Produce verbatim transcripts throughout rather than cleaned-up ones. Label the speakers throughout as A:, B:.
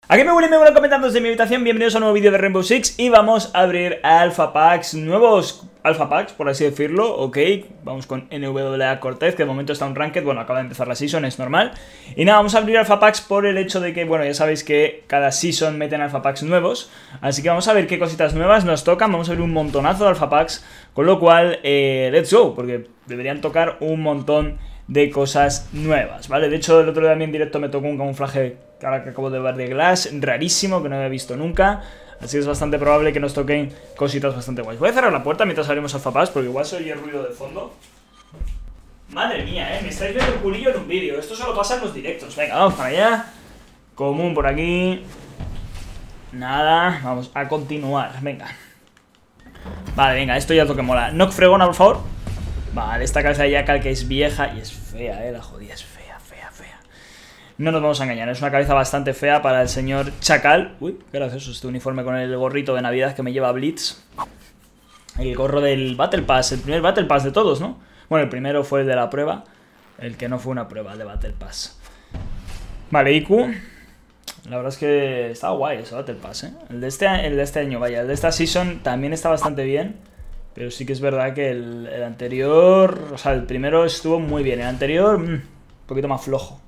A: Aquí me vuelven, me vuelven comentando desde mi habitación. Bienvenidos a un nuevo vídeo de Rainbow Six. Y vamos a abrir Alpha Packs, nuevos Alpha Packs, por así decirlo. Ok, vamos con N W A Cortez, que de momento está un ranked. Bueno, acaba de empezar la season, es normal. Y nada, vamos a abrir Alpha Packs por el hecho de que, bueno, ya sabéis que cada season meten Alpha Packs nuevos. Así que vamos a ver qué cositas nuevas nos tocan. Vamos a abrir un montonazo de Alpha Packs. Con lo cual, eh, let's go, porque deberían tocar un montón de cosas nuevas, ¿vale? De hecho, el otro día en directo me tocó un camuflaje, ahora que acabo de ver, de Glass, rarísimo, que no había visto nunca. Así que es bastante probable que nos toquen cositas bastante guays. Voy a cerrar la puerta mientras abrimos Alpha Packs, porque igual se oye el ruido de fondo. Madre mía, eh, me estáis viendo el culillo en un vídeo. Esto solo pasa en los directos. Venga, vamos para allá. Común por aquí. Nada, vamos a continuar, venga. Vale, venga, esto ya es lo que mola. Knock fregona, por favor. Vale, esta cabeza de Jackal que es vieja y es fea, eh, la jodida es fea, fea, fea. No nos vamos a engañar, es una cabeza bastante fea para el señor Chacal. Uy, qué gracioso este uniforme con el gorrito de Navidad que me lleva Blitz. El gorro del Battle Pass, el primer Battle Pass de todos, ¿no? Bueno, el primero fue el de la prueba, el que no fue una prueba, el de Battle Pass. Vale, I Q. La verdad es que está guay ese Battle Pass, ¿eh? El de este, el de este año, vaya, el de esta season también está bastante bien. Pero sí que es verdad que el, el anterior, o sea, el primero estuvo muy bien. El anterior, mmm, un poquito más flojo.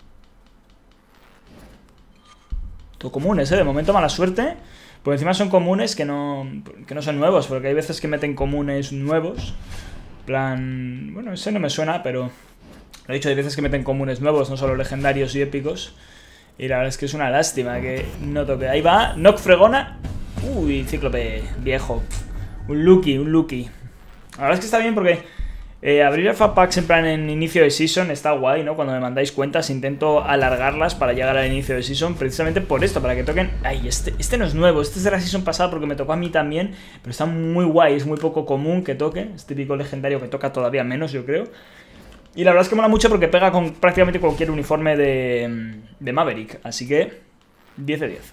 A: Todo comunes, ¿eh? De momento mala suerte. Por encima son comunes que no, que no son nuevos, porque hay veces que meten comunes nuevos. Plan, bueno, ese no me suena, pero lo he dicho, hay veces que meten comunes nuevos, no solo legendarios y épicos. Y la verdad es que es una lástima que no toque. Ahí va, Knock fregona. Uy, Cíclope viejo. Un Lucky, un Lucky. La verdad es que está bien porque eh, abrir Alpha Packs en plan en inicio de season está guay, ¿no? Cuando me mandáis cuentas intento alargarlas para llegar al inicio de season, precisamente por esto, para que toquen... Ay, este, este no es nuevo, este es de la season pasada porque me tocó a mí también, pero está muy guay, es muy poco común que toque, es típico legendario que toca todavía menos, yo creo. Y la verdad es que mola mucho porque pega con prácticamente cualquier uniforme de, de Maverick, así que diez de diez.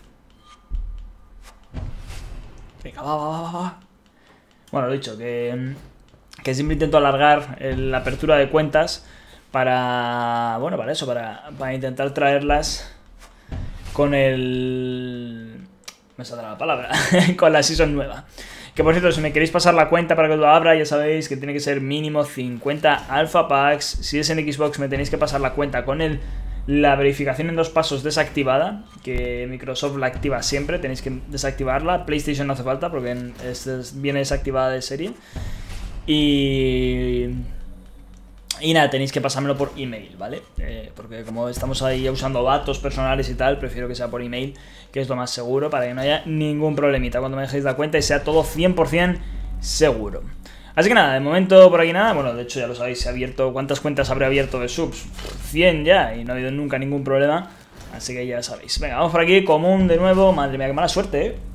A: Venga, va, va, va, va. Bueno, lo he dicho, que, que siempre intento alargar la apertura de cuentas para, bueno, para eso, para, para intentar traerlas con el... me saldrá la palabra, con la season nueva. Que por cierto, si me queréis pasar la cuenta para que lo abra, ya sabéis que tiene que ser mínimo cincuenta Alpha Packs. Si es en Xbox me tenéis que pasar la cuenta con el... la verificación en dos pasos desactivada, que Microsoft la activa siempre, tenéis que desactivarla. PlayStation no hace falta porque es, es, viene desactivada de serie. Y... y nada, tenéis que pasármelo por email, ¿vale? Eh, porque como estamos ahí usando datos personales y tal, prefiero que sea por email, que es lo más seguro, para que no haya ningún problemita cuando me dejéis la cuenta y sea todo cien por cien seguro. Así que nada, de momento por aquí nada. Bueno, de hecho ya lo sabéis, he abierto... ¿cuántas cuentas habré abierto de subs? cien ya, y no ha habido nunca ningún problema. Así que ya sabéis. Venga, vamos por aquí, común de nuevo. Madre mía, qué mala suerte, eh.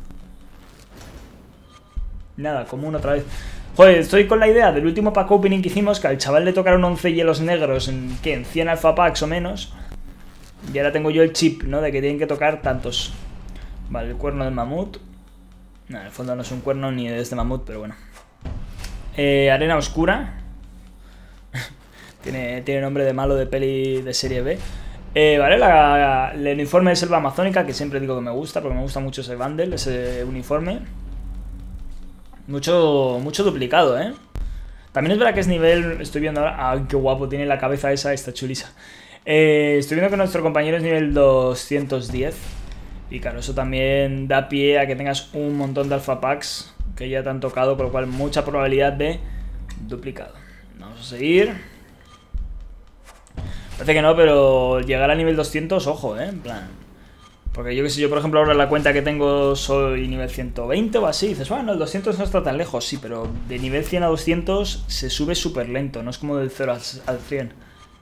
A: Nada, común otra vez. Joder, estoy con la idea del último pack opening que hicimos, que al chaval le tocaron once hielos negros en, ¿qué? En cien alpha packs o menos. Y ahora tengo yo el chip, ¿no? De que tienen que tocar tantos. Vale, el cuerno del mamut. No, en el fondo no es un cuerno ni de este mamut, pero bueno. Eh, arena oscura. tiene, tiene nombre de malo de peli de serie B. Eh, vale, la, la, el uniforme de selva amazónica, que siempre digo que me gusta, porque me gusta mucho ese bundle, ese uniforme. Mucho, mucho duplicado, ¿eh? También es verdad que es nivel... estoy viendo ahora... ah, qué guapo, tiene la cabeza esa, está chulisa. Eh, estoy viendo que nuestro compañero es nivel doscientos diez. Y claro, eso también da pie a que tengas un montón de alpha packs que ya te han tocado, con lo cual mucha probabilidad de duplicado. Vamos a seguir. Parece que no, pero llegar a nivel doscientos, ojo, eh, en plan. Porque yo que sé, yo por ejemplo ahora la cuenta que tengo soy nivel ciento veinte o así. Dices, bueno, el doscientos no está tan lejos, sí, pero de nivel cien a doscientos se sube súper lento, no es como del cero al cien.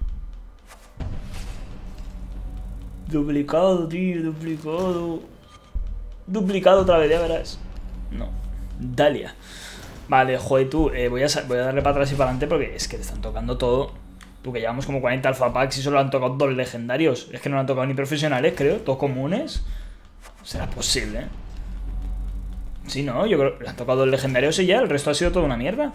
A: Duplicado, tío, duplicado. Duplicado otra vez, ya verás. No. Dalia. Vale, joder, tú, eh, voy, a, voy a darle para atrás y para adelante porque es que te están tocando todo. Tú, que llevamos como cuarenta alpha packs y solo han tocado dos legendarios. Es que no lo han tocado ni profesionales, creo. Todos comunes. Será posible, ¿eh? Sí, no, yo creo que le han tocado dos legendarios y ya. El resto ha sido toda una mierda.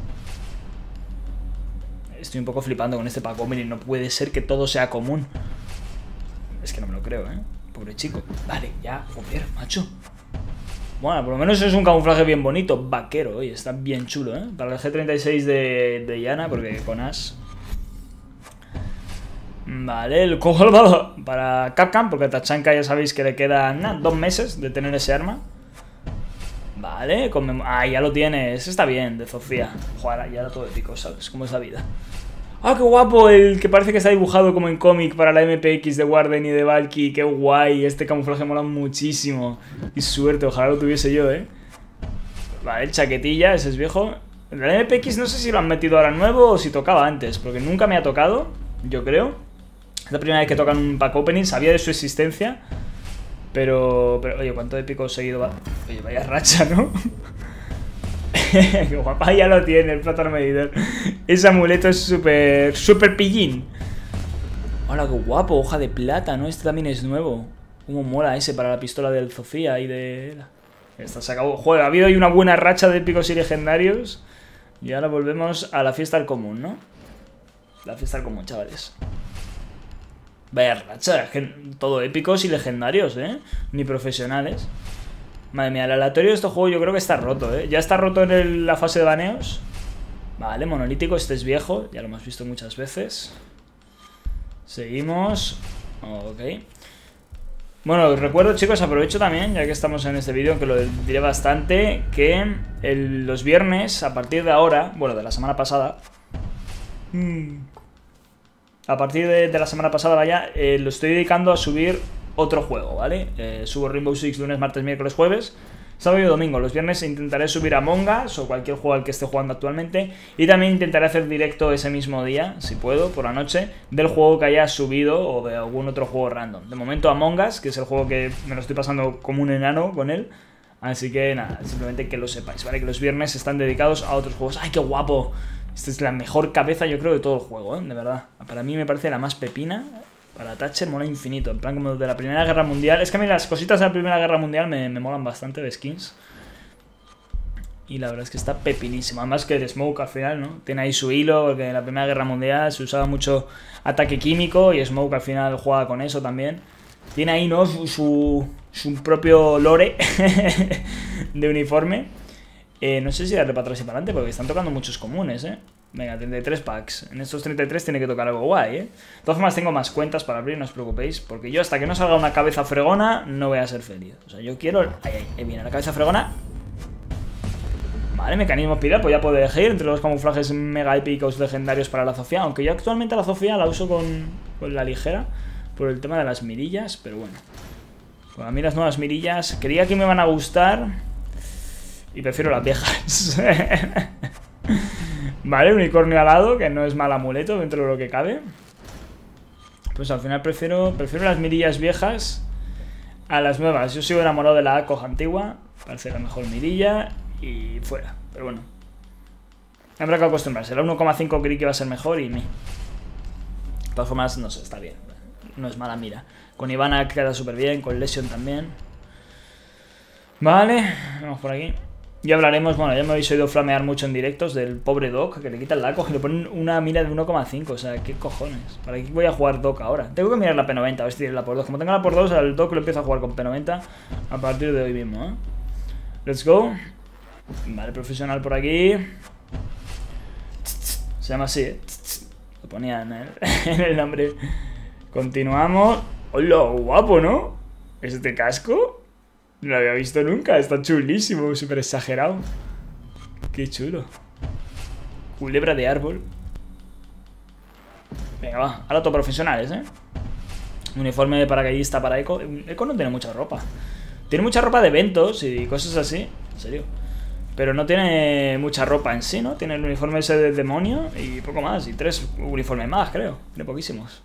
A: Estoy un poco flipando con este pack opening. No puede ser que todo sea común. Es que no me lo creo, ¿eh? Pobre chico. Vale, ya, joder, macho. Bueno, por lo menos es un camuflaje bien bonito. Vaquero, oye, está bien chulo, ¿eh? Para el G treinta y seis de, de Yana, porque con As. Vale, el cojo para Capcom, porque a Tachanka ya sabéis que le quedan nah, dos meses de tener ese arma. Vale, con ah, ya lo tienes. Está bien, de Sofía. Joder, ya era todo épico, ¿sabes? Como es la vida. ¡Ah, qué guapo! El que parece que está dibujado como en cómic para la M P X de Warden y de Valky. ¡Qué guay! Este camuflaje mola muchísimo. Y suerte, ojalá lo tuviese yo, ¿eh? Vale, chaquetilla, ese es viejo. El de la M P X no sé si lo han metido ahora nuevo o si tocaba antes, porque nunca me ha tocado, yo creo. Es la primera vez que tocan un pack opening, sabía de su existencia. Pero, pero oye, ¿cuánto épico seguido va? Oye, vaya racha, ¿no? Qué guapa, ya lo tiene el plátano medidor. Ese amuleto es súper, súper pillín. Hola, qué guapo, hoja de plata, ¿no? Este también es nuevo. Cómo mola ese para la pistola del Sofía y de... Esta se acabó. Joder, ha habido ahí una buena racha de épicos y legendarios. Y ahora volvemos a la fiesta del común, ¿no? La fiesta del común, chavales. Vaya racha, todo épicos y legendarios, ¿eh? Ni profesionales. Madre mía, el aleatorio de este juego yo creo que está roto, ¿eh? Ya está roto en el, la fase de baneos. Vale, monolítico, este es viejo. Ya lo hemos visto muchas veces. Seguimos. Ok. Bueno, os recuerdo, chicos, aprovecho también, ya que estamos en este vídeo, aunque lo diré bastante, que el, los viernes, a partir de ahora, bueno, de la semana pasada... Mmm... A partir de, de la semana pasada, vaya, eh, lo estoy dedicando a subir otro juego, ¿vale? Eh, subo Rainbow Six lunes, martes, miércoles, jueves, sábado y domingo. Los viernes intentaré subir Among Us o cualquier juego al que esté jugando actualmente. Y también intentaré hacer directo ese mismo día, si puedo, por la noche, del juego que haya subido o de algún otro juego random. De momento Among Us, que es el juego que me lo estoy pasando como un enano con él. Así que nada, simplemente que lo sepáis, ¿vale? Que los viernes están dedicados a otros juegos. ¡Ay, qué guapo! Esta es la mejor cabeza, yo creo, de todo el juego, ¿eh? De verdad. Para mí me parece la más pepina. Para Thatcher mola infinito. En plan como de la Primera Guerra Mundial. Es que a mí las cositas de la Primera Guerra Mundial me, me molan bastante de skins. Y la verdad es que está pepinísimo. Además que el Smoke al final, ¿no? Tiene ahí su hilo, porque en la Primera Guerra Mundial se usaba mucho ataque químico. Y Smoke al final juega con eso también. Tiene ahí, ¿no? Su, su, su propio lore de uniforme. Eh, no sé si darle para atrás y para adelante, porque están tocando muchos comunes, ¿eh? Venga, treinta y tres packs. En estos treinta y tres tiene que tocar algo guay, ¿eh? De todas formas, tengo más cuentas para abrir, no os preocupéis. Porque yo hasta que no salga una cabeza fregona, no voy a ser feliz. O sea, yo quiero... Ahí, ahí, ahí viene la cabeza fregona. Vale, mecanismo espiral, pues ya puedo elegir entre los camuflajes mega épicos legendarios para la Sofía. Aunque yo actualmente la Sofía la uso con, con la ligera, por el tema de las mirillas, pero bueno. Pues a mí las nuevas mirillas creía que me van a gustar... Y prefiero las viejas. Vale, unicornio alado, que no es mal amuleto dentro de lo que cabe. Pues al final prefiero prefiero las mirillas viejas a las nuevas. Yo sigo enamorado de la A C O G antigua. Parece la mejor mirilla y fuera. Pero bueno, habrá que acostumbrarse. La uno coma cinco creí que iba a ser mejor y me... De todas formas, no sé, está bien. No es mala mira. Con Ivana queda súper bien, con Lesion también. Vale, vamos por aquí. Ya hablaremos, bueno, ya me habéis oído flamear mucho en directos del pobre Doc, que le quitan la A C O G y le ponen una mira de uno coma cinco, o sea, ¿qué cojones? ¿Para qué voy a jugar Doc ahora? Tengo que mirar la P noventa, a ver si tiene la por dos. Como tenga la por dos, al Doc lo empiezo a jugar con P noventa a partir de hoy mismo, ¿eh? Let's go. Vale, profesional por aquí. Se llama así, ¿eh? Lo ponía en el, en el nombre. Continuamos. ¡Hola, guapo!, ¿no? ¿Este casco? No lo había visto nunca, está chulísimo, súper exagerado. Qué chulo. Culebra de árbol. Venga, va, ahora todo profesionales, ¿eh? Uniforme de paracaidista para Echo. Echo no tiene mucha ropa. Tiene mucha ropa de eventos y cosas así, en serio. Pero no tiene mucha ropa en sí, ¿no? Tiene el uniforme ese de demonio y poco más. Y tres uniformes más, creo. Tiene poquísimos.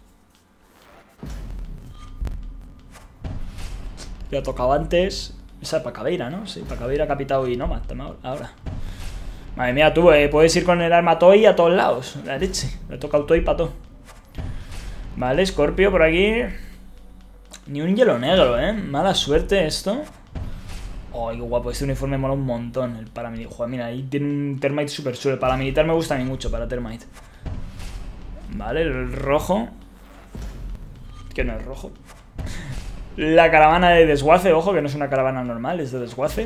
A: Ya tocaba antes. Esa es para Caveira, ¿no? Sí, para Caveira, Capitao y Nomad. Ahora. Madre mía, tú, eh, puedes ir con el arma Toy a todos lados. La leche. Le toca un Toy para todo. Vale, Scorpio por aquí. Ni un hielo negro, ¿eh? Mala suerte esto. Oh, qué guapo. Este uniforme mola un montón. El paramilitar. Joder, mira, ahí tiene un Termite súper chulo. El paramilitar me gusta a mí mucho para Termite. Vale, el rojo. Que no es rojo. La caravana de desguace, ojo, que no es una caravana normal, es de desguace.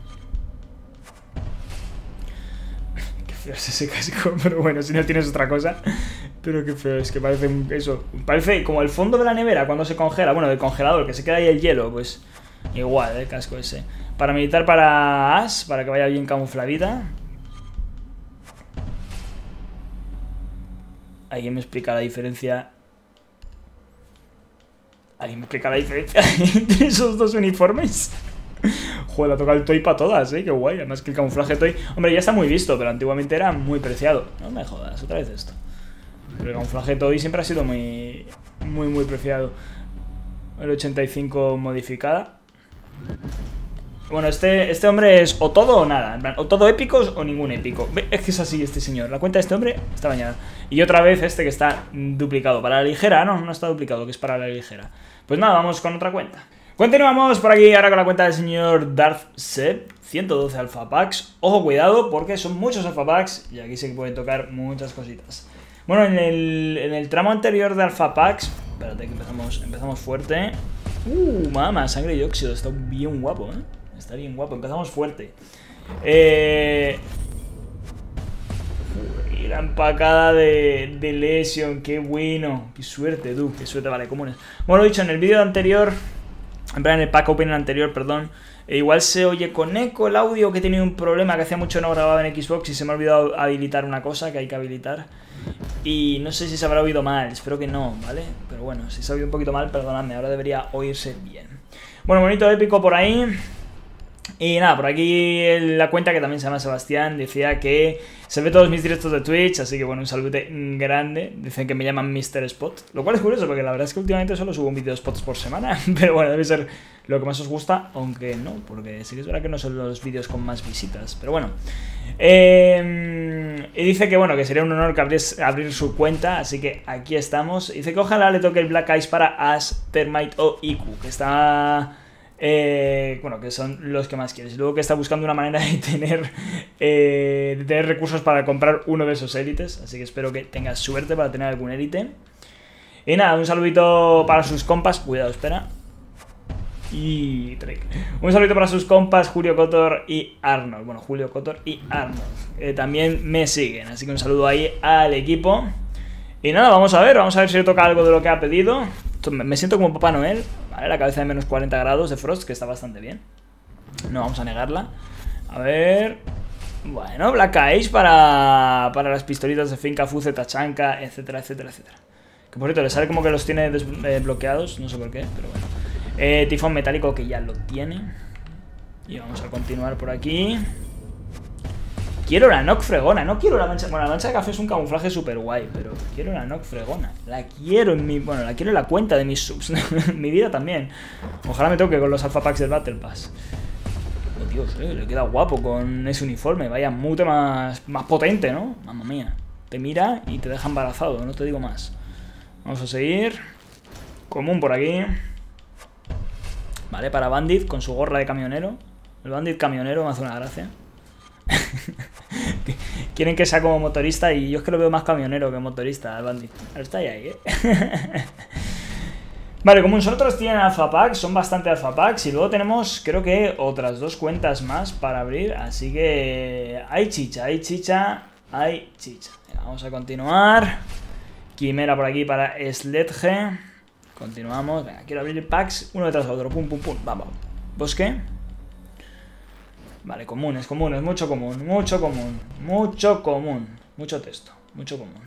A: Qué feo es ese casco, pero bueno, si no tienes otra cosa. Pero qué feo, es que parece eso. Parece como el fondo de la nevera cuando se congela. Bueno, del congelador, que se queda ahí el hielo, pues igual, el casco ese. Paramilitar para Ash, para que vaya bien camufladita. ¿Alguien me explica la diferencia? ¿Alguien me explica la diferencia entre esos dos uniformes? Joder, ha tocado el Toy para todas, ¿eh? Qué guay. Además que el camuflaje Toy... Hombre, ya está muy visto, pero antiguamente era muy preciado. No me jodas, otra vez esto. Pero el camuflaje Toy siempre ha sido muy... Muy, muy preciado. El ochenta y cinco modificada. Bueno, este, este hombre es o todo o nada. En plan, o todo épicos o ningún épico. Es que es así este señor. La cuenta de este hombre está bañada. Y otra vez este que está duplicado. Para la ligera, no, no está duplicado, que es para la ligera. Pues nada, vamos con otra cuenta. Continuamos por aquí ahora con la cuenta del señor Darth Seb. ciento doce alpha packs. Ojo, cuidado, porque son muchos alpha packs. Y aquí se pueden tocar muchas cositas. Bueno, en el, en el tramo anterior de alpha packs... Espérate que empezamos, empezamos fuerte. Uh, mamá, sangre y óxido. Está bien guapo, ¿eh? Está bien guapo, empezamos fuerte. Eh... Uy, la empacada de, de Lesion, qué bueno. Qué suerte, tú, qué suerte, vale, comunes. Bueno, lo dicho, en el vídeo anterior, en plan en el pack opening anterior, perdón, e igual se oye con eco el audio, que he tenido un problema, que hacía mucho no grababa en Xbox y se me ha olvidado habilitar una cosa que hay que habilitar. Y no sé si se habrá oído mal, espero que no, ¿vale? Pero bueno, si se ha oído un poquito mal, perdonadme, ahora debería oírse bien. Bueno, bonito épico por ahí. Y nada, por aquí la cuenta, que también se llama Sebastián, decía que se ve todos mis directos de Twitch, así que bueno, un saludete grande. Dicen que me llaman mister Spot, lo cual es curioso porque la verdad es que últimamente solo subo un vídeo de spots por semana. Pero bueno, debe ser lo que más os gusta, aunque no, porque sí que es verdad que no son los vídeos con más visitas. Pero bueno, eh, y dice que bueno, que sería un honor que abrir, abrir su cuenta, así que aquí estamos. Dice que ojalá le toque el Black Ice para Ash, Termite o Iku, que está... Eh, bueno, que son los que más quieres. Y luego que está buscando una manera de tener eh, de tener recursos para comprar uno de esos élites. Así que espero que tengas suerte para tener algún élite. Y nada, un saludito para sus compas. Cuidado, espera. Y Drake. Un saludito para sus compas Julio Cotor y Arnold. Bueno, Julio Cotor y Arnold eh, también me siguen. Así que un saludo ahí al equipo. Y nada, vamos a ver, vamos a ver si le toca algo de lo que ha pedido. Me siento como Papá Noel, ¿vale? La cabeza de menos cuarenta grados de Frost, que está bastante bien. No vamos a negarla. A ver... Bueno, Black Ice para, para las pistolitas de Finca, Fuze, Tachanka, etcétera, etcétera, etcétera. Que por cierto, le sale como que los tiene desbloqueados, no sé por qué, pero bueno. Eh, tifón metálico, que ya lo tiene. Y vamos a continuar por aquí. Quiero la Nock fregona, no quiero la mancha... Bueno, la mancha de café es un camuflaje súper guay, pero quiero la Nock fregona. La quiero en mi... Bueno, la quiero en la cuenta de mis subs. En mi vida también. Ojalá me toque con los alpha packs del Battle Pass. Oh, Dios, eh, le queda guapo con ese uniforme. Vaya mute más, más potente, ¿no? Mamma mía. Te mira y te deja embarazado, no te digo más. Vamos a seguir. Común por aquí. Vale, para Bandit con su gorra de camionero. El Bandit camionero me hace una gracia. Quieren que sea como motorista y yo es que lo veo más camionero que motorista, el Bandit. Está ahí, ahí, ¿eh? Vale, como nosotros tienen alpha packs, son bastante alpha packs. Y luego tenemos, creo que, otras dos cuentas más para abrir. Así que hay chicha, hay chicha, hay chicha. Venga, vamos a continuar. Quimera por aquí para Sledge. Continuamos. Venga, quiero abrir packs uno detrás de otro. Pum, pum, pum. Vamos. Bosque. Vale, comunes, comunes, mucho común, mucho común, mucho común, mucho texto, mucho común.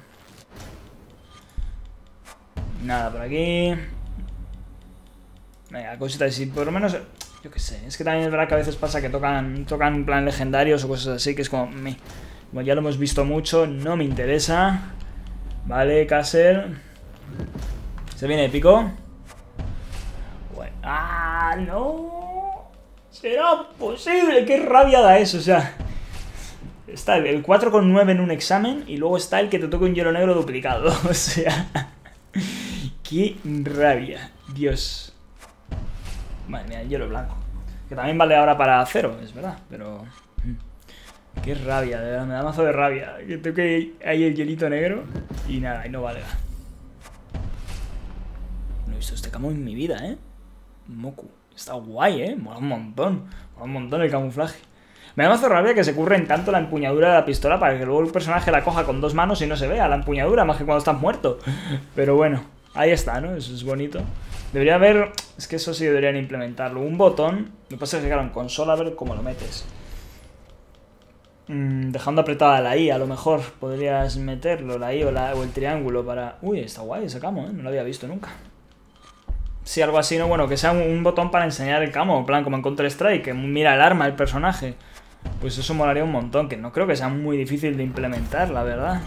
A: Nada por aquí. Venga, cositas así, por lo menos, yo qué sé, es que también es verdad que a veces pasa que tocan, tocan en plan legendarios o cosas así, que es como, me, como ya lo hemos visto mucho, no me interesa. Vale, Castle. Se viene épico. Bueno, ¡ah, no! ¡Será posible! ¡Qué rabia da eso! O sea, está el cuatro coma nueve en un examen y luego está el que te toca un hielo negro duplicado. O sea, ¡qué rabia! Dios. Madre mía, el hielo blanco. Que también vale ahora para cero, es verdad, pero... ¡Qué rabia! De verdad, me da mazo de rabia. Que toque ahí el hielito negro y nada, y no valga. No he visto este camo en mi vida, ¿eh? Moku. Está guay, ¿eh? Mola un montón. Mola un montón el camuflaje. Me da más rabia que se curren tanto la empuñadura de la pistola para que luego el personaje la coja con dos manos y no se vea la empuñadura, más que cuando estás muerto. Pero bueno, ahí está, ¿no? Eso es bonito. Debería haber... Es que eso sí deberían implementarlo. Un botón... Lo que pasa es que, claro, en consola a ver cómo lo metes. Mm, dejando apretada la I, a lo mejor podrías meterlo, la I o, la, o el triángulo para... Uy, está guay ese camo, ¿eh? No lo había visto nunca. Sí, algo así, ¿no? Bueno, que sea un, un botón para enseñar el camo, en plan como en Counter-Strike, que mira el arma, el personaje. Pues eso molaría un montón, que no creo que sea muy difícil de implementar, la verdad.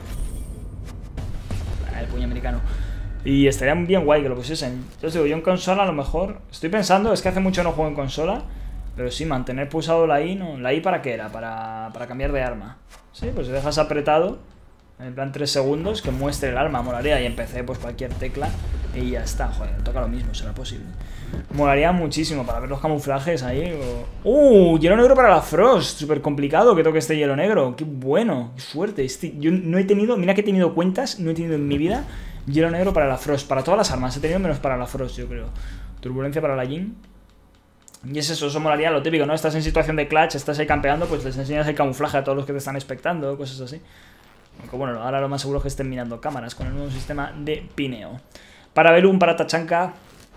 A: El puño americano. Y estaría bien guay que lo pusiesen. Yo os digo, yo en consola a lo mejor... Estoy pensando, es que hace mucho no juego en consola, pero sí, mantener pulsado la I, ¿no? ¿La I para qué era? Para, para cambiar de arma. Sí, pues si dejas apretado, en plan tres segundos, que muestre el arma, molaría. Y en P C, pues cualquier tecla y ya está. Joder, toca lo mismo, será posible. Molaría muchísimo para ver los camuflajes ahí. O... ¡Uh! Hielo negro para la Frost. Súper complicado que toque este hielo negro. ¡Qué bueno! ¡Qué suerte! Este... Yo no he tenido... Mira que he tenido cuentas, no he tenido en mi vida hielo negro para la Frost. Para todas las armas he tenido menos para la Frost, yo creo. Turbulencia para la Jin. Y es eso, eso molaría lo típico, ¿no? Estás en situación de clutch, estás ahí campeando, pues les enseñas el camuflaje a todos los que te están expectando, cosas así. Aunque bueno, ahora lo más seguro es que estén mirando cámaras con el nuevo sistema de pineo. Para Belum, para Tachanka.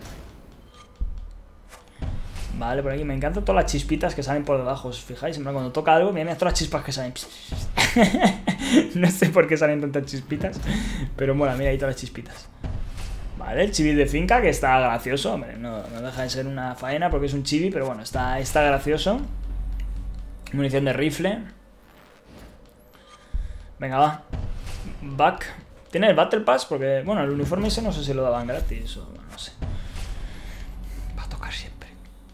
A: Vale, por aquí me encantan todas las chispitas que salen por debajo. ¿Os fijáis? Cuando toca algo, mirad todas las chispas que salen. No sé por qué salen tantas chispitas, pero mola, mira ahí todas las chispitas. Vale, el chibi de finca, que está gracioso. Hombre, no, no deja de ser una faena porque es un chibi, pero bueno, está, está gracioso. Munición de rifle. Venga, va. Back. ¿Tiene el Battle Pass? Porque, bueno, el uniforme ese no sé si lo daban gratis o no sé. Va a tocar siempre.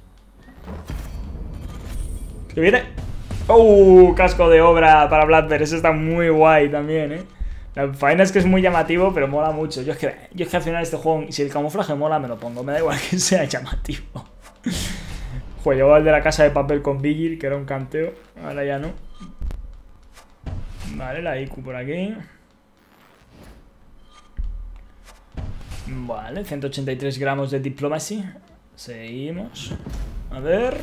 A: ¿Qué viene? ¡Oh! Casco de obra para Blackbird. Ese está muy guay también, ¿eh? La faena es que es muy llamativo, pero mola mucho. Yo es que, yo es que al final este juego, si el camuflaje mola, me lo pongo. Me da igual que sea llamativo. Joder, llevaba el de la casa de papel con Vigil, que era un canteo. Ahora ya no. Vale, la I Q por aquí. Vale, ciento ochenta y tres gramos de Diplomacy. Seguimos. A ver...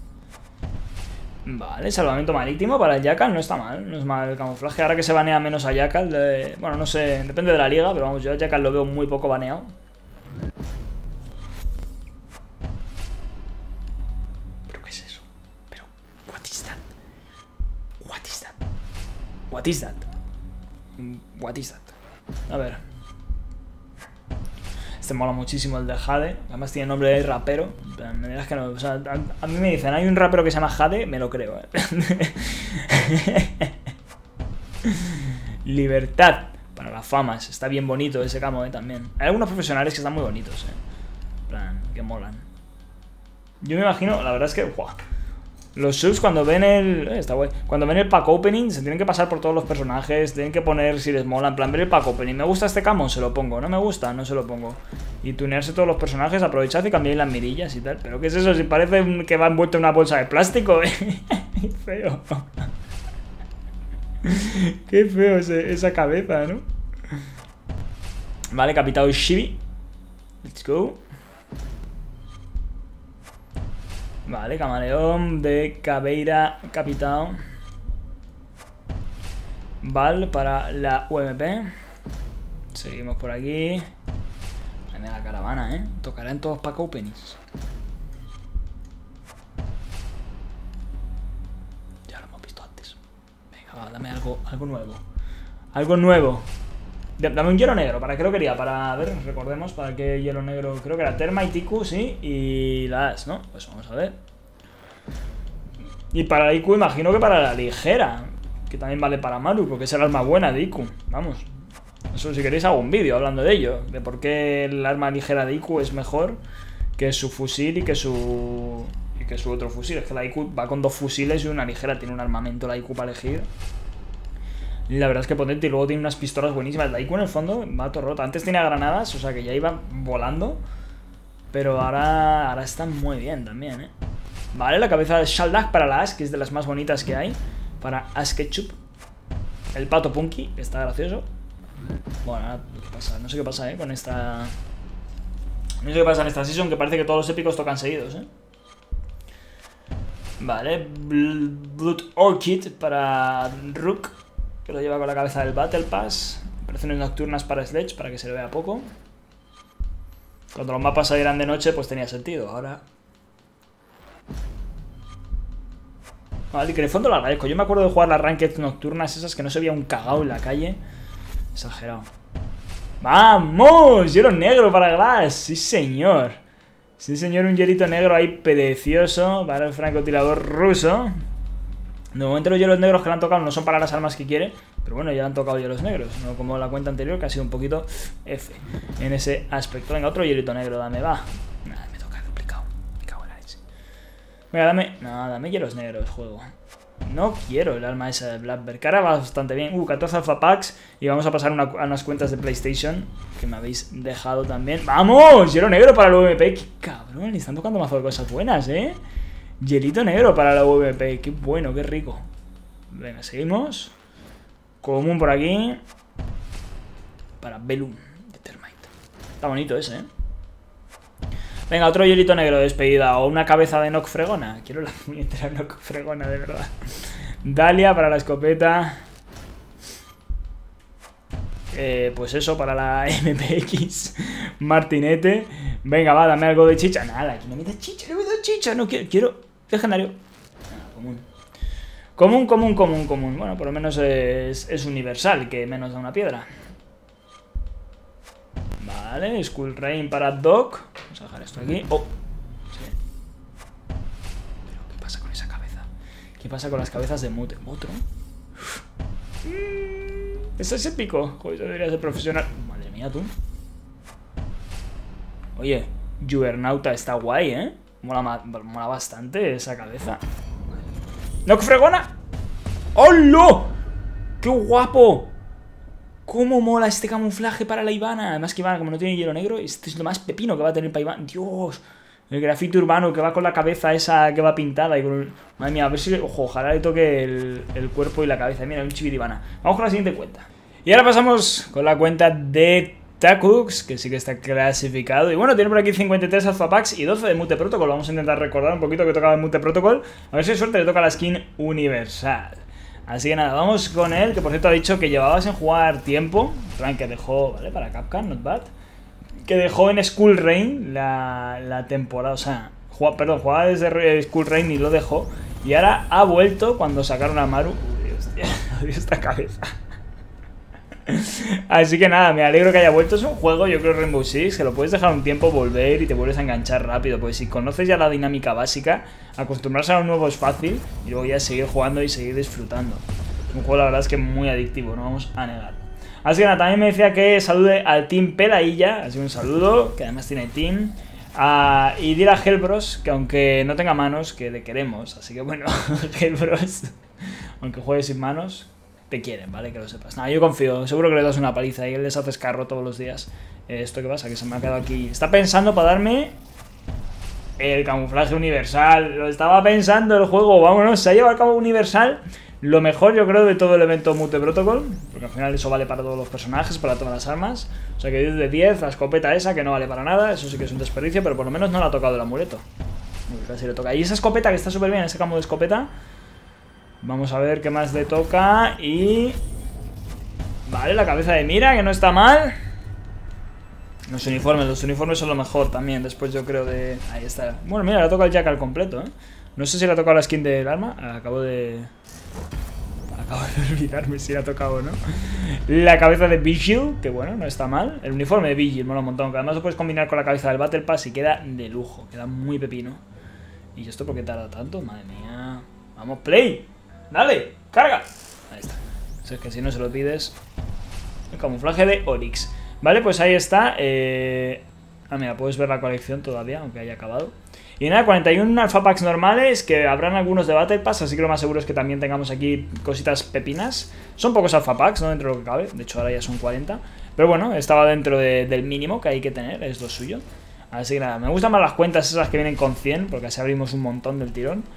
A: Vale, salvamento marítimo para el Jackal, no está mal, no es mal el camuflaje. Ahora que se banea menos a Jackal, de... bueno, no sé, depende de la liga, pero vamos, yo a Jackal lo veo muy poco baneado. ¿Pero qué es eso? Pero, what is that? What is that? What is that? What is that? A ver. Este mola muchísimo, el de Jade. Además tiene nombre de rapero. Me dirás que no. O sea, a, a mí me dicen, hay un rapero que se llama Jade, me lo creo, ¿eh? Libertad para las famas. Está bien bonito ese camo, ¿eh? También. Hay algunos profesionales que están muy bonitos, ¿eh? En plan, que molan. Yo me imagino, la verdad es que... ¡Buah! Los subs cuando ven el... Eh, está guay. Cuando ven el pack opening se tienen que pasar por todos los personajes. Tienen que poner si les mola. En plan, ver el pack opening. ¿Me gusta este camo? Se lo pongo. ¿No me gusta? No se lo pongo. Y tunearse todos los personajes. Aprovechad y cambiéis las mirillas y tal. ¿Pero qué es eso? Si parece que va envuelto en una bolsa de plástico, ¿eh? Qué feo. Qué feo ese, esa cabeza, ¿no? Vale, capitao Shibi. Let's go. Vale, camaleón de Caveira Capitao. Val para la U M P. Seguimos por aquí. Viene la caravana, ¿eh? Tocará en todos pack openings. Ya lo hemos visto antes. Venga, va, dame algo, algo nuevo. Algo nuevo. Dame un hielo negro, ¿para qué lo quería? Para, a ver, recordemos, ¿para qué hielo negro? Creo que era Terma y Tiku, sí, y las, ¿no? Pues vamos a ver. Y para la I Q imagino que para la ligera, que también vale para Maru, porque es el arma buena de I Q, vamos. Eso si queréis hago un vídeo hablando de ello, de por qué el arma ligera de I Q es mejor que su fusil y que su... y que su otro fusil. Es que la I Q va con dos fusiles y una ligera, tiene un armamento la I Q para elegir. Y la verdad es que potente, y luego tiene unas pistolas buenísimas. La I Q en el fondo va todo roto. Antes tenía granadas, o sea que ya iba volando. Pero ahora, ahora está muy bien también, ¿eh? Vale, la cabeza de Shaldak para la Ash, que es de las más bonitas que hay. Para Ash Ketchup. El pato Punky, que está gracioso. Bueno, ¿qué pasa? No sé qué pasa, ¿eh? Con esta... No sé qué pasa en esta season, que parece que todos los épicos tocan seguidos, ¿eh? Vale, Blood Orchid para Rook, que lo lleva con la cabeza del Battle Pass. Operaciones nocturnas para Sledge, para que se le vea poco. Cuando los mapas salieran de noche, pues tenía sentido. Ahora... Vale, que en el fondo lo agradezco. Yo me acuerdo de jugar las ranked nocturnas, esas que no se veía un cagao en la calle. Exagerado. ¡Vamos! Hielo negro para Glass. Sí, señor. Sí, señor, un hielito negro ahí precioso para el francotirador ruso. De momento los hielos negros que le han tocado no son para las armas que quiere, pero bueno, ya le han tocado hielos negros, no como la cuenta anterior que ha sido un poquito F en ese aspecto. Venga, otro hielito negro, dame, va. Nada, me toca duplicado. Me cago en la leche. Venga, dame... No, dame hielos negros, juego. No quiero el alma esa de Blackbird, que ahora va bastante bien. Uh, catorce alpha packs y vamos a pasar una, a unas cuentas de PlayStation que me habéis dejado también. ¡Vamos! Hielo negro para el U M P. ¡Qué cabrón! Le están tocando mazo de cosas buenas, ¿eh? Hielito negro para la U M P. ¡Qué bueno, qué rico! Venga, seguimos. Común por aquí. Para Velum de Termite. Está bonito ese, ¿eh? Venga, otro hielito negro de despedida. O una cabeza de Nock Fregona. Quiero la puñetera Nock Fregona, de verdad. Dalia para la escopeta. Eh, pues eso, para la M P X. Martinete. Venga, va, dame algo de chicha. Nada, aquí no me da chicha, no me da chicha. No quiero, quiero legendario. Ah, común. Común, común, común, común. Bueno, por lo menos es, es universal, que menos da una piedra. Vale, Skull Rain para Doc. Vamos a dejar esto aquí. Oh, sí. Pero, ¿qué pasa con esa cabeza? ¿Qué pasa con las cabezas de Mute? ¿Otro? Mm, eso es épico. Joder, eso debería ser profesional. Madre mía, tú. Oye, Jugernauta está guay, ¿eh? Mola, mola bastante esa cabeza. ¡Nock Fregona! ¡Hola! ¡Qué guapo! ¡Cómo mola este camuflaje para la Ivana! Además que Ivana, como no tiene hielo negro, este es lo más pepino que va a tener para Ivana. ¡Dios! El grafito urbano que va con la cabeza esa que va pintada y con... Madre mía, a ver si... Ojo, ojalá le toque el, el cuerpo y la cabeza. Mira, un chibi de Ivana. Vamos con la siguiente cuenta. Y ahora pasamos con la cuenta de Takux, que sí que está clasificado. Y bueno, tiene por aquí cincuenta y tres Alpha Packs y doce de Mute Protocol. Vamos a intentar recordar un poquito que tocaba el Mute Protocol. A ver si hay suerte le toca la skin universal. Así que nada, vamos con él, que por cierto ha dicho que llevaba sin jugar tiempo. Plan que dejó, ¿vale? Para Capcom, not bad. Que dejó en Skull Rain la, la temporada, o sea, jugaba, perdón, jugaba desde Skull Rain y lo dejó. Y ahora ha vuelto cuando sacaron a Maru. Uy, hostia, odio esta cabeza. Así que nada, me alegro que haya vuelto. Es un juego, yo creo, Rainbow Six, que lo puedes dejar un tiempo, volver y te vuelves a enganchar rápido. Pues si conoces ya la dinámica básica, acostumbrarse a lo nuevo es fácil y luego ya seguir jugando y seguir disfrutando. Es un juego, la verdad, es que muy adictivo, no vamos a negar. Así que nada, también me decía que salude al Team Pelailla, así que un saludo, que además tiene Team. Uh, y dile a Hellbros que aunque no tenga manos, que le queremos. Así que bueno, Hellbros, aunque juegue sin manos, te quieren, ¿vale? Que lo sepas. Nada, yo confío, seguro que le das una paliza y él les haces carro todos los días. Eh, ¿Esto qué pasa? Que se me ha quedado aquí. Está pensando para darme el camuflaje universal. Lo estaba pensando el juego, vámonos, se ha llevado a cabo universal. Lo mejor, yo creo, de todo el evento Mute Protocol, porque al final eso vale para todos los personajes, para todas las armas. O sea que diez de diez, la escopeta esa, que no vale para nada, eso sí que es un desperdicio, pero por lo menos no le ha tocado el amuleto. Casi le toca. Y esa escopeta, que está súper bien, ese cambio de escopeta. Vamos a ver qué más le toca. Y... vale, la cabeza de mira, que no está mal. Los uniformes, los uniformes son lo mejor también, después yo creo de... ahí está. Bueno, mira, le toca el Jack al completo, ¿eh? No sé si le ha tocado la skin del arma, acabo de... acabo de olvidarme si le ha tocado o no. La cabeza de Vigil, que bueno, no está mal. El uniforme de Vigil, mola un montón, que además lo puedes combinar con la cabeza del Battle Pass y queda de lujo, queda muy pepino. ¿Y esto por qué tarda tanto? Madre mía. Vamos, play. Dale, carga. Ahí está. O es que si no se lo pides. El camuflaje de Oryx. Vale, pues ahí está. Eh... Ah, mira, puedes ver la colección todavía, aunque haya acabado. Y nada, cuarenta y uno Alpha Packs normales, que habrán algunos de Battle Pass, así que lo más seguro es que también tengamos aquí cositas pepinas. Son pocos Alpha Packs, ¿no? Dentro de lo que cabe, de hecho ahora ya son cuarenta. Pero bueno, estaba dentro de, del mínimo que hay que tener, es lo suyo. Así que nada, me gustan más las cuentas esas que vienen con cien, porque así abrimos un montón del tirón.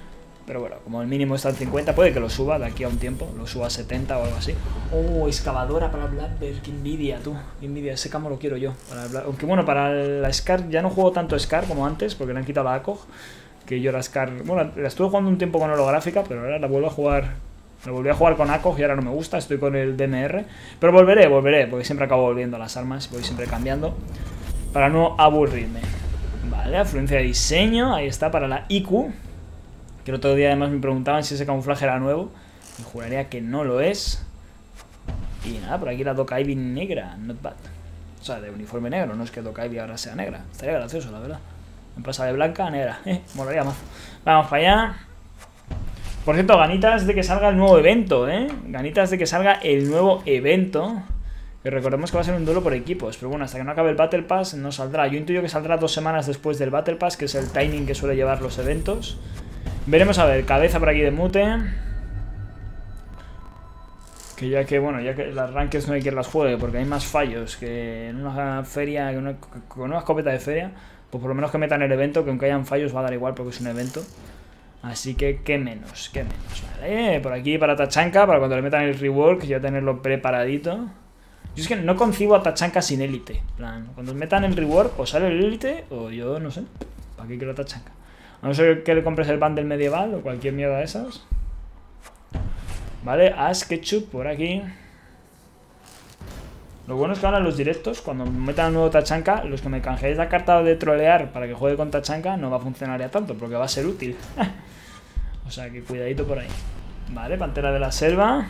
A: Pero bueno, como el mínimo está en cincuenta, puede que lo suba de aquí a un tiempo. Lo suba a setenta o algo así. Oh, excavadora para Blackbird. Qué envidia, tú. Qué envidia. Ese camo lo quiero yo. Para el... Aunque bueno, para la Scar ya no juego tanto Scar como antes, porque le han quitado la A C O G. Que yo la Scar... Bueno, la estuve jugando un tiempo con holográfica, pero ahora la vuelvo a jugar... La volví a jugar con A C O G y ahora no me gusta. Estoy con el D M R. Pero volveré, volveré, porque siempre acabo volviendo a las armas. Voy siempre cambiando. Para no aburrirme. Vale, afluencia de diseño. Ahí está, para la I Q. Que el otro día además me preguntaban si ese camuflaje era nuevo. Y juraría que no lo es. Y nada, por aquí la Doc Ivy negra. Not bad. O sea, de uniforme negro. No es que Doc Ivy ahora sea negra. Estaría gracioso, la verdad. Me pasa de blanca a negra. Eh, molaría más. Vamos para allá. Por cierto, ganitas de que salga el nuevo evento, ¿eh? Ganitas de que salga el nuevo evento. Que recordemos que va a ser un duelo por equipos. Pero bueno, hasta que no acabe el Battle Pass no saldrá. Yo intuyo que saldrá dos semanas después del Battle Pass, que es el timing que suele llevar los eventos. Veremos a ver, cabeza por aquí de Mute. Que ya que, bueno, ya que las rankings no hay quien las juegue, porque hay más fallos que en una feria, que una, con una escopeta de feria. Pues por lo menos que metan el evento, que aunque hayan fallos va a dar igual porque es un evento. Así que, qué menos, qué menos. Vale, por aquí para Tachanka, para cuando le metan el rework, ya tenerlo preparadito. Yo es que no concibo a Tachanka sin élite. Plan, cuando metan el rework, o sale el élite, o yo no sé. ¿Para qué quiero Tachanka? A no ser que le compres el bundle medieval o cualquier mierda de esas. Vale, Ash Ketchup por aquí. Lo bueno es que ahora en los directos, cuando metan el nuevo Tachanka, los que me canjeéis la carta de trolear para que juegue con Tachanka no va a funcionar ya tanto, porque va a ser útil. O sea que cuidadito por ahí. Vale, Pantera de la Selva.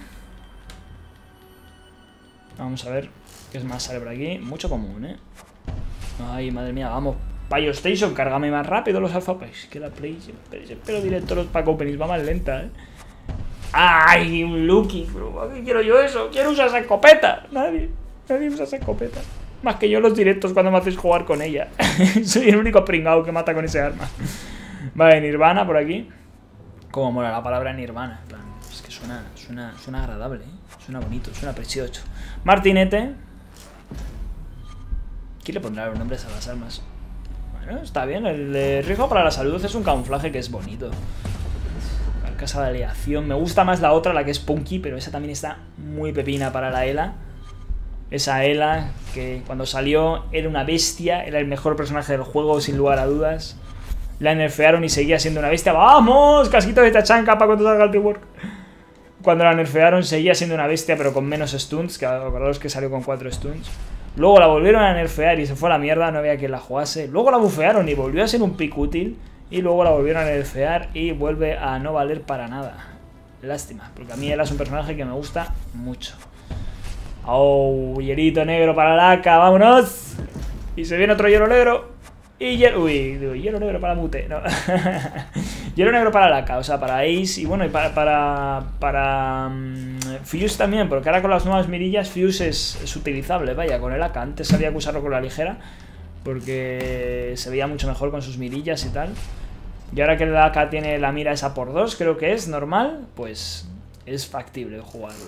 A: Vamos a ver qué es más sale por aquí. Mucho común, ¿eh? Ay, madre mía, vamos. Payo Station, cárgame más rápido los alfapes. Que la play, pero directo los pack openings va más lenta, ¿eh? ¡Ay, un Lucky! ¿Por qué quiero yo eso? ¡Quiero usar esa escopeta! Nadie, nadie usa esa escopeta. Más que yo en los directos cuando me haces jugar con ella. Soy el único pringao que mata con ese arma. Vale, Nirvana por aquí. Cómo mola la palabra Nirvana. En plan, es que suena, suena, suena agradable, ¿eh? Suena bonito, suena precioso. Martinete. ¿Quién le pondrá los nombres a las armas? Bueno, está bien. El de riesgo para la salud es un camuflaje que es bonito. Carcasa de aleación. Me gusta más la otra, la que es punky, pero esa también está muy pepina para la Ela. Esa Ela que cuando salió era una bestia, era el mejor personaje del juego sin lugar a dudas. La nerfearon y seguía siendo una bestia. ¡Vamos! Casquito de Tachanka para cuando salga el rework. Cuando la nerfearon seguía siendo una bestia, pero con menos stuns, que acordaros que salió con cuatro stuns. Luego la volvieron a nerfear y se fue a la mierda, no había quien la jugase. Luego la bufearon y volvió a ser un pick útil. Y luego la volvieron a nerfear y vuelve a no valer para nada. Lástima, porque a mí él es un personaje que me gusta mucho. ¡Oh! Hierito negro para la A K, ¡vámonos! Y se viene otro hielo negro. Y hielo... Uy, uy, hielo negro para Mute, no. Hielo negro para la A K, o sea, para Ace. Y bueno, y para... Para... para um, Fuse también, porque ahora con las nuevas mirillas Fuse es, es utilizable, vaya, con el A K. Antes había que usarlo con la ligera, porque se veía mucho mejor con sus mirillas y tal. Y ahora que el A K tiene la mira esa por dos, creo que es normal, pues es factible jugarlo.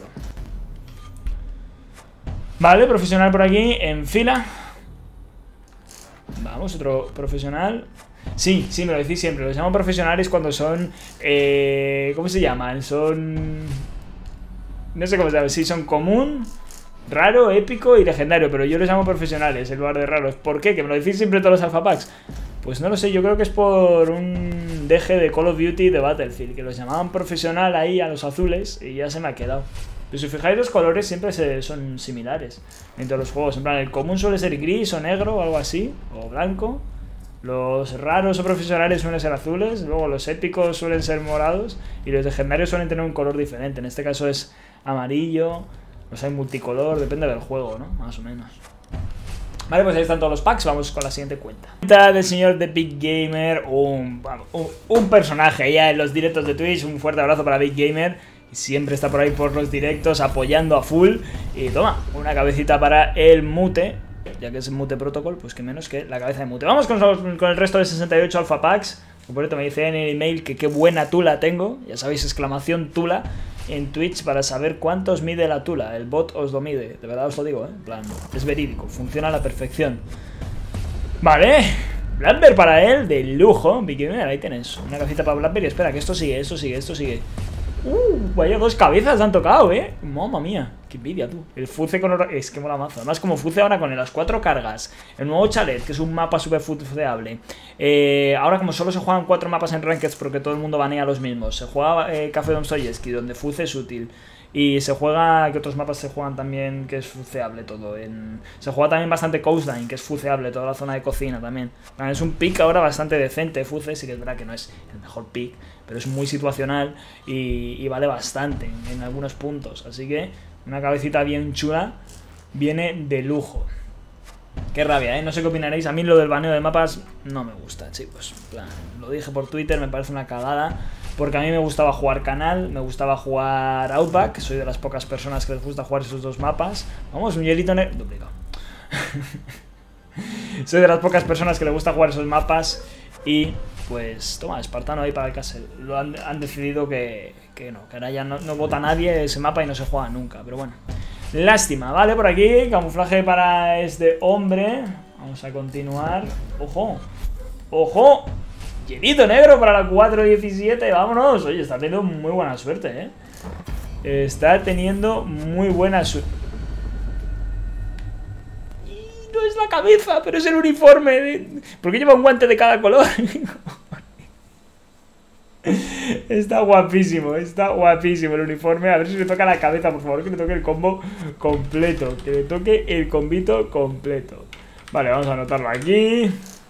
A: Vale, profesional por aquí, en fila. Vamos, otro profesional. Sí, sí, me lo decís siempre. Los llamo profesionales cuando son... Eh, ¿Cómo se llaman? Son... No sé cómo se llama. Sí, son común, raro, épico y legendario. Pero yo los llamo profesionales en lugar de raros. ¿Por qué? Que me lo decís siempre todos los alpha packs. Pues no lo sé, yo creo que es por un deje de Call of Duty de Battlefield, que los llamaban profesional ahí a los azules y ya se me ha quedado. Pero si os fijáis, los colores siempre se, son similares entre los juegos. En plan, el común suele ser gris o negro o algo así, o blanco. Los raros o profesionales suelen ser azules, luego los épicos suelen ser morados y los legendarios suelen tener un color diferente. En este caso es amarillo, los hay multicolor, depende del juego, ¿no? Más o menos. Vale, pues ahí están todos los packs, vamos con la siguiente cuenta. Cuenta del señor The Big Gamer, un, un, un personaje ya en los directos de Twitch, un fuerte abrazo para Big Gamer. Siempre está por ahí por los directos apoyando a full. Y toma, una cabecita para el Mute. Ya que es Mute Protocol, pues que menos que la cabeza de Mute. Vamos con, con el resto de sesenta y ocho Alpha Packs. Por cierto, me dice en el email que qué buena tula tengo. Ya sabéis, exclamación tula en Twitch para saber cuántos mide la tula. El bot os lo mide, de verdad os lo digo, ¿eh? En plan, es verídico, funciona a la perfección. Vale, Blackberry para él, de lujo. Bikini, ahí tienes. Una cabecita para Blackberry. Espera, que esto sigue, esto sigue, esto sigue. Uh, vaya dos cabezas han tocado, eh. Mamma mía, qué envidia tú. El Fuce con oro. Es que mola mazo. Además, como Fuce ahora con las cuatro cargas. El nuevo chalet, que es un mapa súper fuceable. Eh, ahora, como solo se juegan cuatro mapas en Rankeds porque todo el mundo banea los mismos. Se juega eh, Café Dostoyevsky, donde Fuce es útil. Y se juega, que otros mapas se juegan también, que es fuceable todo. En, se juega también bastante Coastline, que es fuceable, toda la zona de cocina también. Es un pick ahora bastante decente, Fuce, sí que es verdad que no es el mejor pick, pero es muy situacional y, y vale bastante en, en algunos puntos. Así que una cabecita bien chula viene de lujo. Qué rabia, ¿eh? No sé qué opinaréis. A mí lo del baneo de mapas no me gusta, chicos. Plan, lo dije por Twitter, me parece una cagada. Porque a mí me gustaba jugar Canal, me gustaba jugar Outback. Soy de las pocas personas que les gusta jugar esos dos mapas. Vamos, un hielito negro. Duplicado. Soy de las pocas personas que le gusta jugar esos mapas. Y pues, toma, Espartano ahí para el Castle. Lo han, han decidido que, que no, que ahora ya no, no vota nadie ese mapa y no se juega nunca. Pero bueno, lástima, ¿vale? Por aquí, camuflaje para este hombre. Vamos a continuar. ¡Ojo! ¡Ojo! Hielito negro para la cuatro diecisiete, vámonos. Oye, está teniendo muy buena suerte, ¿eh? Está teniendo muy buena suerte. Y no es la cabeza, pero es el uniforme. ¿Por qué lleva un guante de cada color? Está guapísimo, está guapísimo el uniforme. A ver si le toca la cabeza, por favor, que le toque el combo completo. Que le toque el combito completo. Vale, vamos a anotarlo aquí.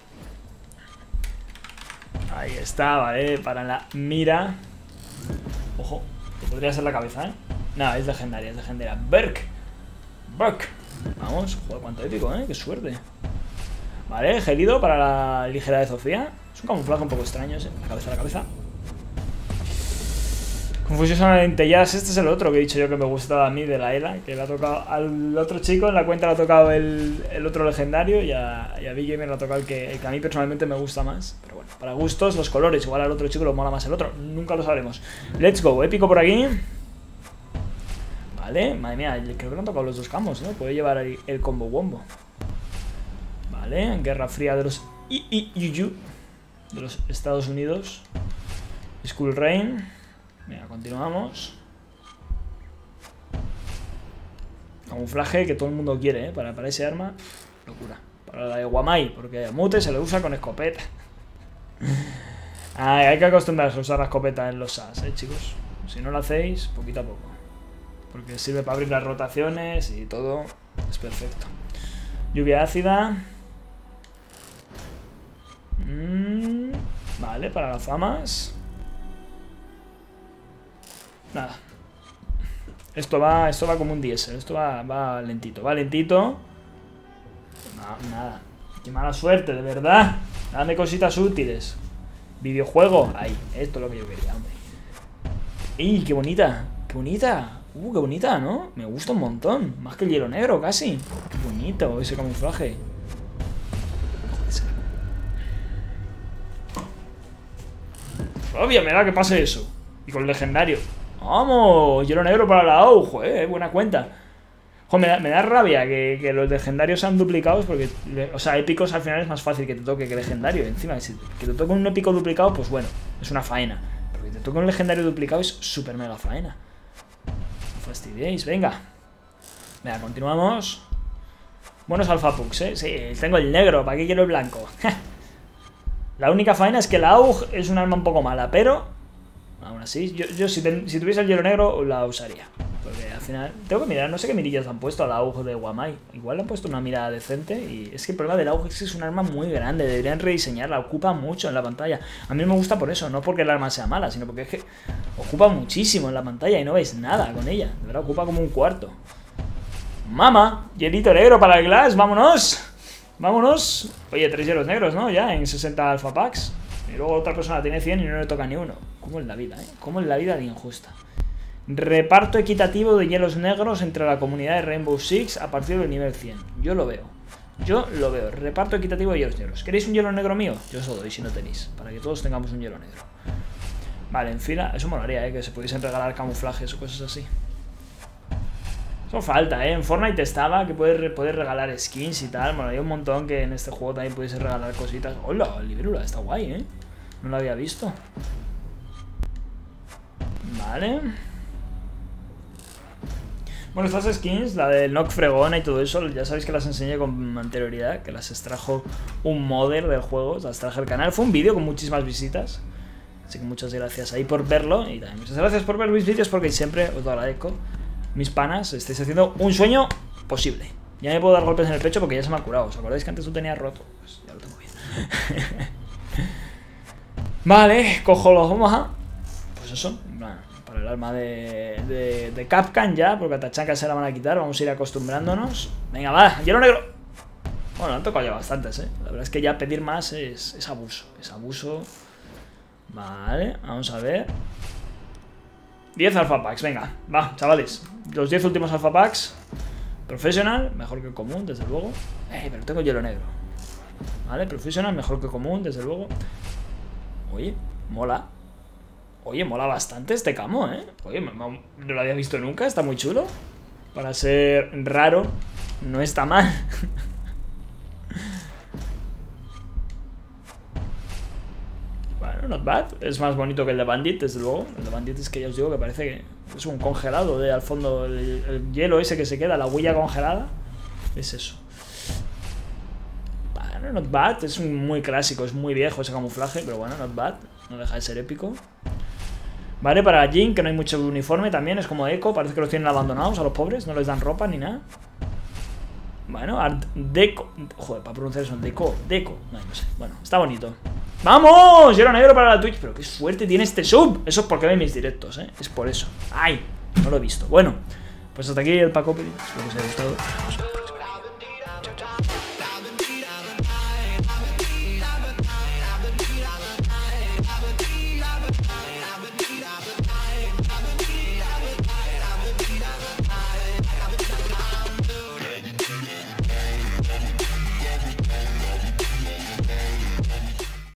A: Ahí está, vale, para la mira. Ojo, que podría ser la cabeza, ¿eh? No, es legendaria, es legendaria. Berk, Berk. Vamos, joder, cuánto épico, ¿eh? Qué suerte. Vale, gelido para la ligera de Sofía. Es un camuflaje un poco extraño, ¿eh? La cabeza, la cabeza. Confusión a dentelladas. Este es el otro que he dicho yo que me gustaba a mí de la E L A. Que le ha tocado al otro chico, en la cuenta le ha tocado el, el otro legendario. Y a, y a Big Gamer le ha tocado el que, el que a mí personalmente me gusta más. Pero bueno, para gustos, los colores. Igual al otro chico lo mola más el otro. Nunca lo sabremos. Let's go, épico por aquí. Vale, madre mía, creo que no han tocado los dos camos, ¿no? Puede llevar ahí el combo wombo. Vale, Guerra Fría de los I I U U de los Estados Unidos. Skull Rain. Venga, continuamos. Camuflaje que todo el mundo quiere, ¿eh? Para, para ese arma, locura. Para la de Guamai, porque a Mute se le usa con escopeta. Ay, hay que acostumbrarse a usar la escopeta en los A S, ¿eh, chicos? Si no lo hacéis, poquito a poco. Porque sirve para abrir las rotaciones y todo. Es perfecto. Lluvia ácida. Mm, vale, para las famas. Nada. Esto va, esto va como un diésel. Esto va, va lentito. Va lentito. No, nada. Qué mala suerte, de verdad. Dame cositas útiles. Videojuego. Ahí. Esto es lo que yo quería, hombre. ¡Ey, qué bonita! ¡Qué bonita! Uh, qué bonita, ¿no? Me gusta un montón. Más que el hielo negro, casi. Qué bonito ese camuflaje. Obvio, me da que pase eso. Y con el legendario. ¡Vamos! Hielo negro para la A U, joder, buena cuenta. Joder, me da, me da rabia que, que los legendarios sean duplicados porque, o sea, épicos al final es más fácil que te toque que legendario. Encima, si que te toque un épico duplicado, pues bueno, es una faena. Pero que te toque un legendario duplicado es súper mega faena. No fastidiéis, venga. Venga, continuamos. Buenos alfapuks, ¿eh? Sí, tengo el negro, ¿para qué quiero el blanco? La única faena es que la A U G es un arma un poco mala, pero aún así, yo, yo si, ten, si tuviese el hielo negro la usaría. Porque al final, tengo que mirar, no sé qué mirillas han puesto a la A U G de Guamai. Igual le han puesto una mirada decente y es que el problema de la A U G es que es un arma muy grande, deberían rediseñarla, ocupa mucho en la pantalla. A mí me gusta por eso, no porque el arma sea mala, sino porque es que ocupa muchísimo en la pantalla y no veis nada con ella. De verdad, ocupa como un cuarto. Mama, hielito negro para el Glass, vámonos. Vámonos. Oye, tres hielos negros, ¿no? Ya en sesenta alpha packs. Y luego otra persona tiene cien y no le toca ni uno. ¿Cómo es la vida, eh? ¿Cómo es la vida de injusta? Reparto equitativo de hielos negros entre la comunidad de Rainbow Six a partir del nivel cien. Yo lo veo. Yo lo veo. Reparto equitativo de hielos negros. ¿Queréis un hielo negro mío? Yo os lo doy si no tenéis. Para que todos tengamos un hielo negro. Vale, en fila. Eso molaría, ¿eh? Que se pudiesen regalar camuflajes o cosas así. Eso falta, ¿eh? En Fortnite estaba que puedes, puedes regalar skins y tal. Bueno, hay un montón que en este juego también puedes regalar cositas. ¡Hola! El Libélula está guay, ¿eh? No lo había visto. Vale. Bueno, estas skins, la del Nock Fregona y todo eso, ya sabéis que las enseñé con anterioridad, que las extrajo un modder del juego, las traje al canal. Fue un vídeo con muchísimas visitas. Así que muchas gracias ahí por verlo. Y también muchas gracias por ver mis vídeos porque siempre os lo agradezco. Mis panas, estáis haciendo un sueño posible. Ya me puedo dar golpes en el pecho porque ya se me ha curado. ¿Os acordáis que antes lo tenía roto? Pues ya lo tengo bien. Vale, cojo los gomas. Pues eso, bueno, para el alma de, de, de Capcan ya, porque a Tachanka se la van a quitar. Vamos a ir acostumbrándonos. Venga, va, hielo negro. Bueno, han tocado ya bastantes, eh. La verdad es que ya pedir más es, es abuso. Es abuso. Vale, vamos a ver. diez alpha packs, venga, va, chavales. Los diez últimos alpha packs. Professional, mejor que común, desde luego. Eh, pero tengo hielo negro. Vale, professional, mejor que común, desde luego. Oye, mola. Oye, mola bastante este camo, eh. Oye, no lo había visto nunca, está muy chulo. Para ser raro, no está mal. Bueno, not bad. Es más bonito que el de Bandit, desde luego. El de Bandit es que ya os digo que parece que es un congelado de al fondo. El, el hielo ese que se queda, la huella congelada. Es eso. Bueno, not bad. Es un muy clásico, es muy viejo ese camuflaje. Pero bueno, not bad. No deja de ser épico. Vale, para Jin, que no hay mucho uniforme también. Es como Echo, parece que los tienen abandonados a los pobres. No les dan ropa ni nada. Bueno, Art Deco. Joder, para pronunciar eso, Deco. Deco. No, no sé. Bueno, está bonito. ¡Vamos! Hielo negro para la Twitch. Pero qué suerte tiene este sub. Eso es porque ve mis directos, ¿eh? Es por eso. ¡Ay! No lo he visto. Bueno, pues hasta aquí el Paco. Espero que os haya gustado.